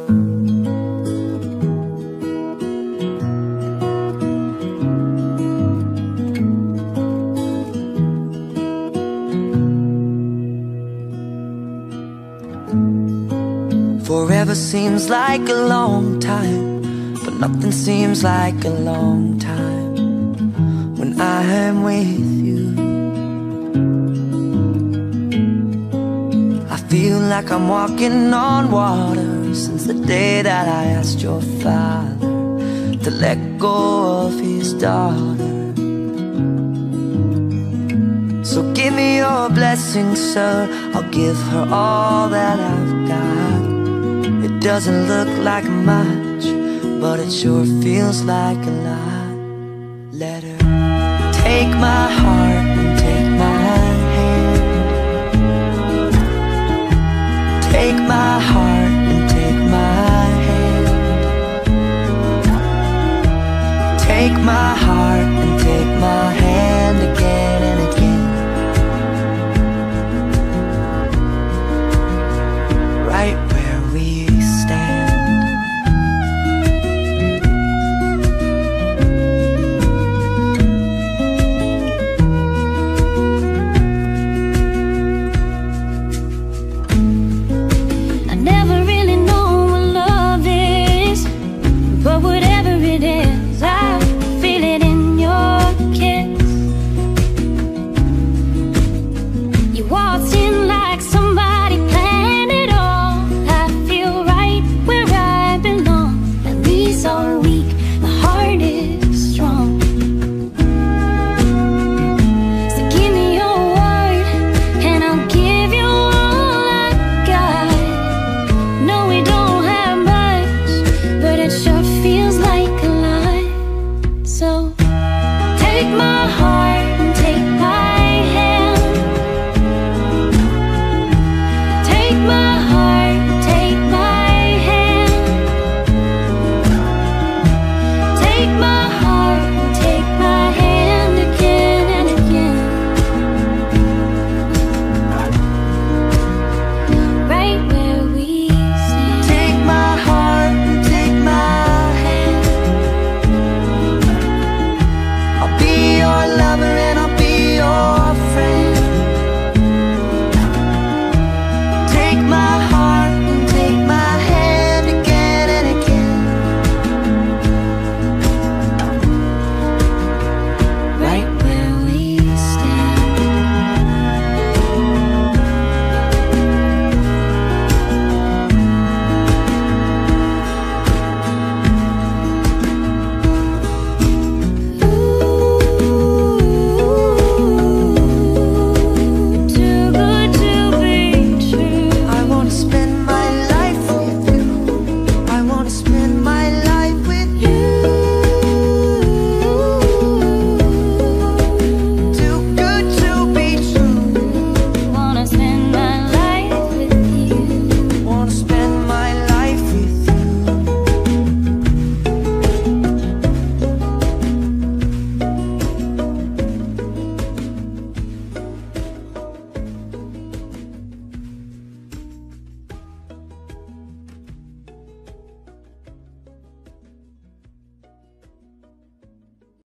Forever seems like a long time, but nothing seems like a long time when I am with you. I feel like I'm walking on water since the day that I asked your father to let go of his daughter. So give me your blessing, sir, I'll give her all that I've got. It doesn't look like much, but it sure feels like a lot. Let her take my heart and take my hand. Take my heart and take my hand. Take my heart